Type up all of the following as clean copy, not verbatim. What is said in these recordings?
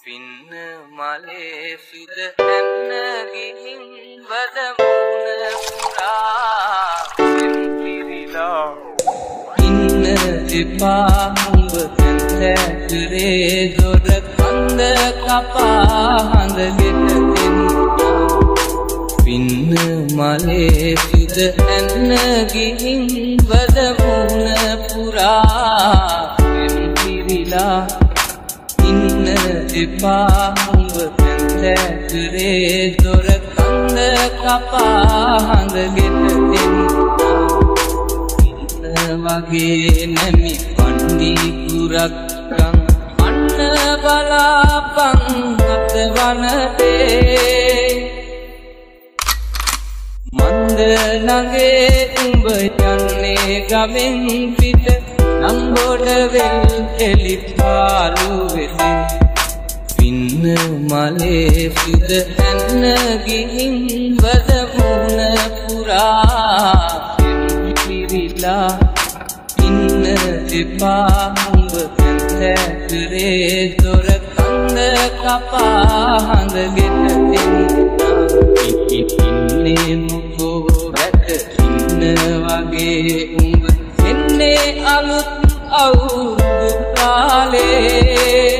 පින්න මලේ සුද හැන්න ගිහින් වදමුණ පුරා පිරිලා ඉන්න එපා උඹ කැන්තරේ දොර කන්ද කපා හඳ ගෙටෙන් පින්න මලේ සුද හැන්න ගිහින් වදමුණ පුරා පිරිලා ඉන්න එපා උඹ කැන්තරේ දොර කන්ද කපා හඳ ගෙටෙන් ඉන්න වගේ නැමි පණ්ඩි කුරක්කන් අන්න බලාපන් අත වනතේ මන්ද නගේ උඹ යන්නේ ගමෙන් පිට නම්බොඩ වෙල් එලිපාලු වෙතේ පින්න මලේ සුද හැන්න ගිහින් වදමුණ පුරා පිරිලා ඉන්න එපා උඹ කැන්තරේ දොර කන්ද කපා හඳ ගෙටෙන් ඉන්නේ මොකෝ රැක ඉන්න වගේ උඹ එන්නේ අලුත් අවුරුදු කාලේ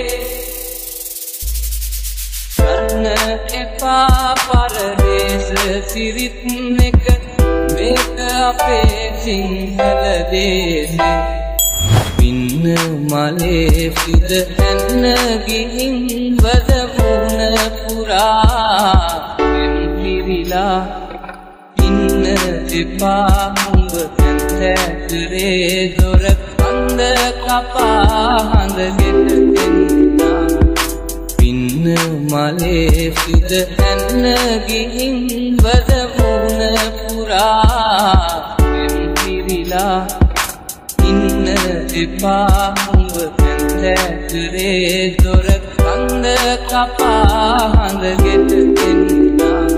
කරන්න එපා පරදේශ සිරිත් එක මේක අපේ සිංහල දේශේ පින්න මලේ සුද හැන්න ගිහින් වදමුණ පුරා පිරිලා ඉන්න එපා උඹ කැන්තරේ දොර කන්ද කපා හඳ ගෙටෙන් පින්න මලේ සුද හැන්න ගිහින් වදමුණ පුරා පිරිලා ඉන්න එපා උඹ කැන්තරේ දොර කන්ද කපා හඳ ගෙටෙන්